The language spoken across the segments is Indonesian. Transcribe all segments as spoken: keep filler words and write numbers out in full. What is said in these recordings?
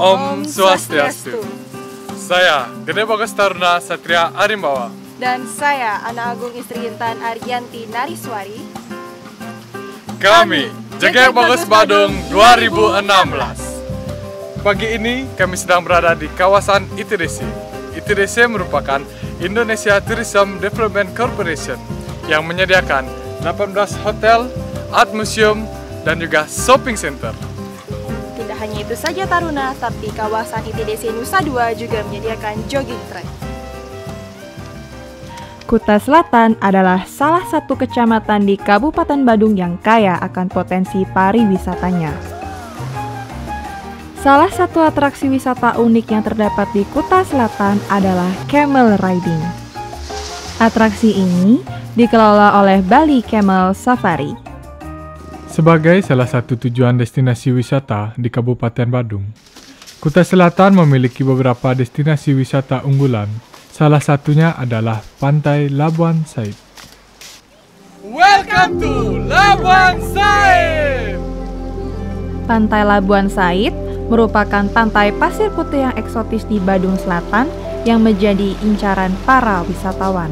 Om Swastiastu. Saya Gede Bagas Taruna Satria Arimbawa. Dan saya Ana Agung Istri Intan Aryanti Nariswari. Kami J G Bagus Badung dua ribu enam belas. Pagi ini kami sedang berada di kawasan I T D C. I T D C merupakan Indonesia Tourism Development Corporation yang menyediakan delapan belas hotel, art museum, dan juga shopping center. Tidak hanya itu saja Taruna, tapi kawasan I T D C Nusa Dua juga menyediakan jogging track. Kuta Selatan adalah salah satu kecamatan di Kabupaten Badung yang kaya akan potensi pariwisatanya. Salah satu atraksi wisata unik yang terdapat di Kuta Selatan adalah camel riding. Atraksi ini dikelola oleh Bali Camel Safari. Sebagai salah satu tujuan destinasi wisata di Kabupaten Badung, Kuta Selatan memiliki beberapa destinasi wisata unggulan. Salah satunya adalah Pantai Labuan Said. Welcome to Labuan Said! Pantai Labuan Said merupakan pantai pasir putih yang eksotis di Badung Selatan yang menjadi incaran para wisatawan.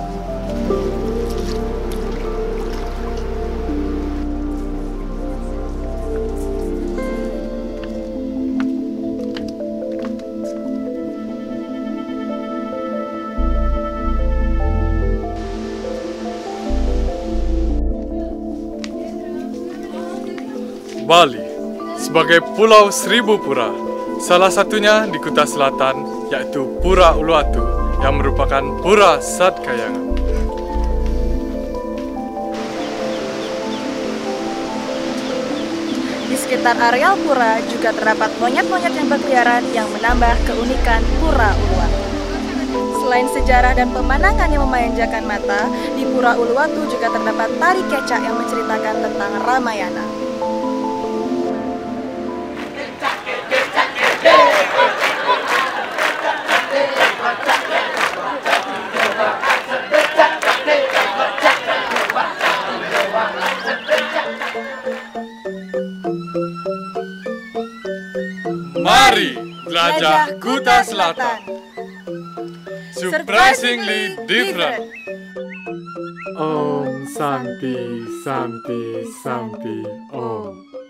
Bali sebagai Pulau Seribu Pura, salah satunya di Kuta Selatan yaitu Pura Uluwatu yang merupakan Pura Satkayangan. Di sekitar areal pura juga terdapat monyet-monyet yang berkeliaran yang menambah keunikan Pura Uluwatu. Selain sejarah dan pemandangan yang memanjakan mata, di Pura Uluwatu juga terdapat tari kecak yang menceritakan tentang Ramayana. Mari jelajah Kuta Selatan. Surprisingly different. Om Santi Santi Santi Om.